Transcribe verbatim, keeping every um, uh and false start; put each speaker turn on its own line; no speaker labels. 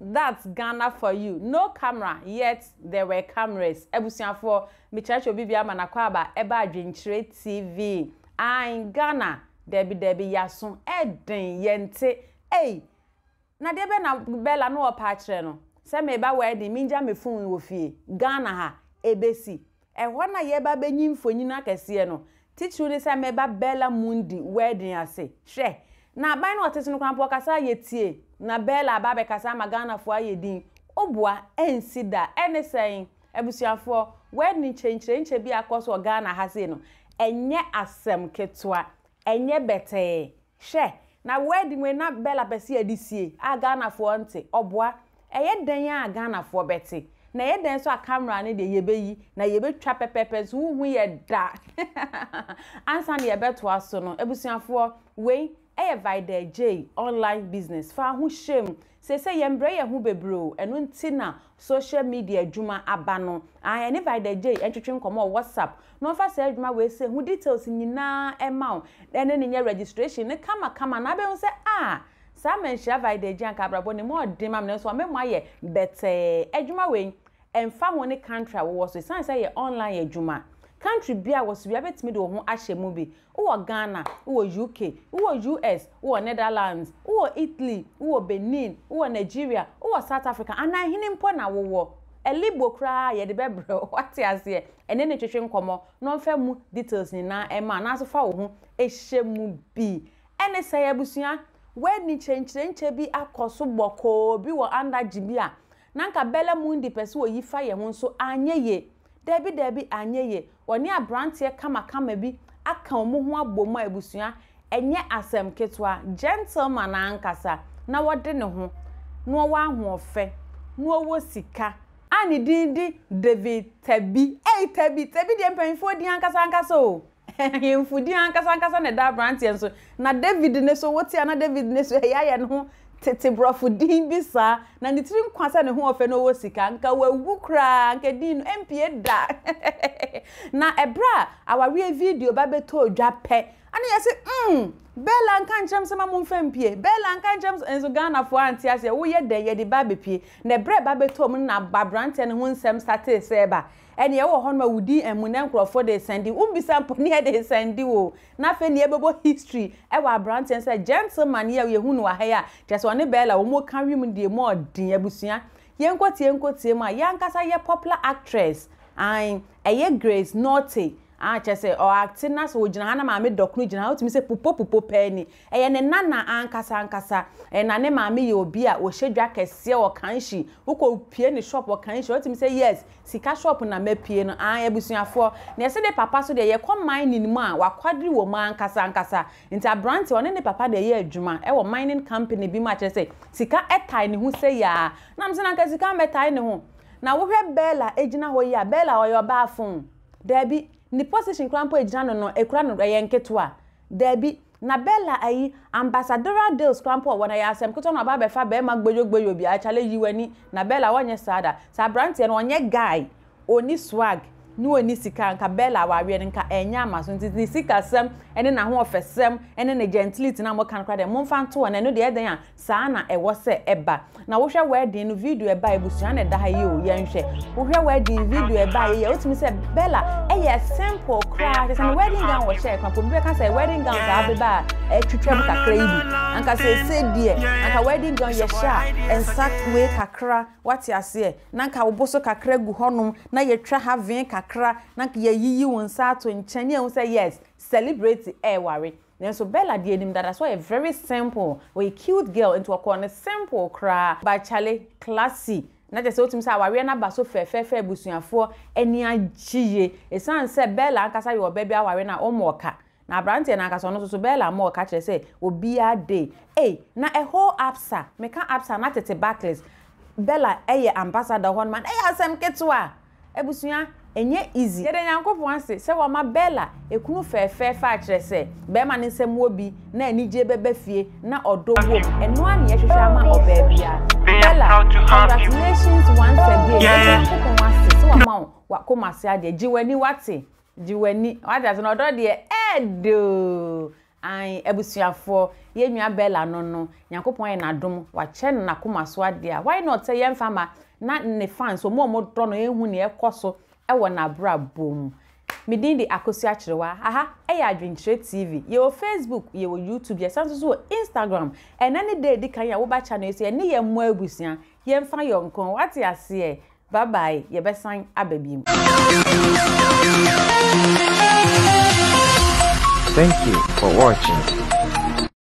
That's Ghana for you. No camera, yet there were cameras. Ebusiafo, mi church obi bia manakwaba eba adwenkyere T V. I'm Ghana, debi debi yasun eden yente. Hey, na debe na Berla no opachre no. Se me ba wedding minja me fun wo fie. Ghana ha ebesi. E ho na ye ba benyim fonyina kese no. Teacher ni se me ba Berla Mundi wedding ase. Hwe. Na ban no otese no krampo kasa yetie. Na Berla ba be kasa magana fo ayedin obua ensida ene sen ebusuafo wedding chenchire nche bi akoso Ghana ha se no enye asem ketwa enye bete hwe na wedding we na Berla pese adisie a Ghana fo nte obua eye dan ya Ghana fo bete na ye dan so a camera ne de yebeyi na yebetwa pepepe so hu ye da ansa ne yebeto aso no ebusuafo we Eye Vida J online business fa ho shem se se yembre ye ho bebro eno ntina social media adwuma aba no ah ene Vida J entwetwe nkomo WhatsApp no fa se adwuma we se ho details nyina ema ene ne registration ne kama kama na be se ah sa menhia Vida J anka brabo ne mo dem am ne so me mo aye bete adwuma we emfa ho ne country wo so san say ye online adwuma country bia was bia betimi de ho ahye mu bi wo Ghana wo U K wo U S wo Netherlands wo Italy wo Benin wo Nigeria wo South Africa ana hini mpo na wo elibo kra ye de bebro wate ase ene ne twetwe nkomo no mfa mu details ni na ema na so fa wo ho ehye mu bi ene say abusua wedding chenchire nche bi akoso boko bi wo under jibia na nka Berla Mundi pese wo yifa ye ho so anyeye Debi debi anyeye woni abrantie kama kama bi aka omo ho abomu ebusua enye asem ketwa gentleman ankasa na wode ne ho no wa ahofe no wo sika ani dindi David Tabi eh Tabi Tabi de mpanfo di ankasa ankasa o yemfu di ankasa ankasa ne da abrantie so na David ne so woti ana David ne so ya ya ne ho tete brofu din bisa na nitrim kwasa ne ho ofe no wo sika nka wawu kra nka din mpie da na ebra aware video ba beto odwa pe ani yesi mm Berla nka nchem se mamum fempie Berla nka nchem enzo Ghana fo anti ase wo ye de ye de ba bepie na ebra ba beto mu na babrante ne ho nsem starte se ba ene ye wo ho ma wudi emune nkrofo de sendi umbisa mponi e de sendi wo na fe ne ebebo history e wa abrante se gentleman ye ye hu no wa ha ya just one Berla wo mo kan wi mu de mo din abusua ye nkotie nkotie ma ya nkasa ye popular actress ai eye Grace Nortey ah chese o actina so gina hana maame dokunu gina otimi se pupo pupo pani eye ne nana ankasa ankasa e na ne maame ye obi a wo hyedwa kese o kanhyi uko pie ne shop o kanhyi otimi se yes sika shop na mapie no ah ebusuafo na yese de papa so de ye kom mining mu a wakwadri wo ma ankasa ankasa nti abrante one ne papa de ye adwuma e wo mining company bi ma chese sika etai ne hu se ya na mse na sika metai ne ho na wo hwe Berla ejina ho ya Berla o yo ba fon debi ni position krampo ejina no no ekura no ye nketo a debi na Berla ayi ambassadorial deals krampo wona ya asem keto no ba be fa be ma gbojogboyo bi a chale yiwani na Berla wonye sada sa brante no onye guy oni swag ni oni sika nka Berla wawe nka enya amaso nti sika sem ene na ho ofesem ene na gentility na mo kan kra de mo mfa nto na no de eden a saa na ewo se eba na wo hwe wedding no video eba ebusua na da ha yi o ye nhwe wo hwe wedding video eba ye otimi se Berla eye simple craft se wedding gown wo share kwa bi ka se wedding gown za beba e twetwa bu kakra yi anka se se die anka wedding gown ye share exact way kakra wati ase na anka wo boso kakra gu honum na ye twa have kakra na anka ye yiyi won sa ato nchane e say yes celebrate e worry. So Berla di enim that so a very simple or a cute girl into a corner simple cra by Charlie classy. Na just so timsa aware na ba so fe fe fe busuafo ani agiye. E san say Berla ankasa your baby aware na omoka. Na abrante na ankasa no so Berla mo ka kire say obi a day. Eh na a whole absa me kan absa na tete backless. Berla eye ambassador hon man eye asem ketwa. Ebusua enye easy yede nyankopon ase se wo ma Berla ekunu fefe fa akire se be ma ne nsem obi na anije bebe fie na odowom eno an ye hwehwe ama oba bia Berla congratulations once again nyankopon ase se wo ma wa komase ade jiwani wate jiwani wate ase no odo de edo Ai ebusuafo ye nua Berla no no Nyankopon ye nadom wa che na koma so ade a why not say yemfa ma na ne fans omo omo do no ehu ne ekoso e wo na bra bom midin di akosi achirewa aha e ya adwenkyere T V ye o Facebook ye o YouTube ye sanso so Instagram and any day di kan ya wo ba channel ye ne ye mo abusia yemfa yonkon what ya se bye bye ye besan ababim.
Thank you for watching.